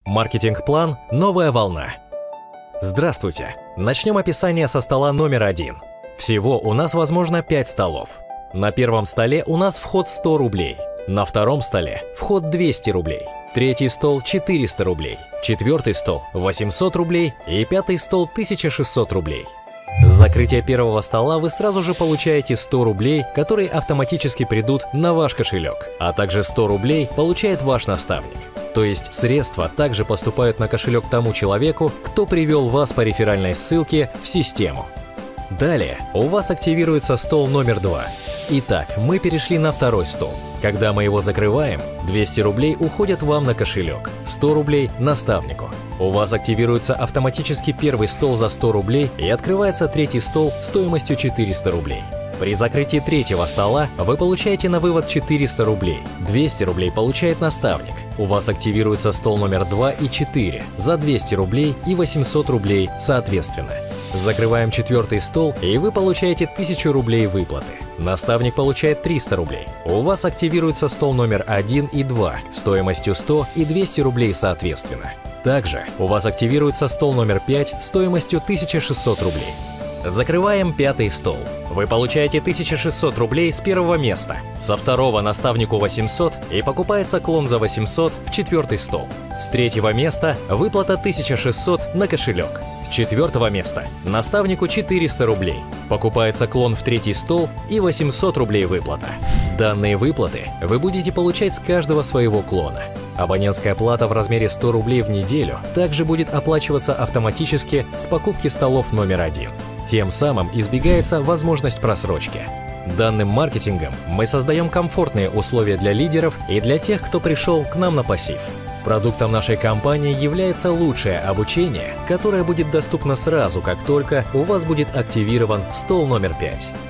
Маркетинг-план «Новая волна». Здравствуйте! Начнем описание со стола номер 1. Всего у нас возможно 5 столов. На первом столе у нас вход 100 рублей. На втором столе вход 200 рублей. Третий стол 400 рублей. Четвертый стол 800 рублей. И пятый стол 1600 рублей. С закрытия первого стола вы сразу же получаете 100 рублей, которые автоматически придут на ваш кошелек, а также 100 рублей получает ваш наставник. То есть средства также поступают на кошелек тому человеку, кто привел вас по реферальной ссылке в систему. Далее у вас активируется стол номер 2. Итак, мы перешли на второй стол. Когда мы его закрываем, 200 рублей уходят вам на кошелек, 100 рублей – наставнику. У вас активируется автоматически первый стол за 100 рублей и открывается третий стол стоимостью 400 рублей. При закрытии третьего стола вы получаете на вывод 400 рублей, 200 рублей получает наставник. У вас активируется стол номер 2 и 4 за 200 рублей и 800 рублей соответственно. Закрываем четвертый стол, и вы получаете 1000 рублей выплаты. Наставник получает 300 рублей. У вас активируется стол номер 1 и 2 стоимостью 100 и 200 рублей соответственно. Также у вас активируется стол номер 5 стоимостью 1600 рублей. Закрываем пятый стол. Вы получаете 1600 рублей с первого места. Со второго наставнику 800 и покупается клон за 800 в четвертый стол. С третьего места выплата 1600 на кошелек. С четвертого места наставнику 400 рублей. Покупается клон в третий стол и 800 рублей выплата. Данные выплаты вы будете получать с каждого своего клона. Абонентская плата в размере 100 рублей в неделю также будет оплачиваться автоматически с покупки столов номер 1. Тем самым избегается возможность просрочки. Данным маркетингом мы создаем комфортные условия для лидеров и для тех, кто пришел к нам на пассив. Продуктом нашей компании является лучшее обучение, которое будет доступно сразу, как только у вас будет активирован стол номер 5.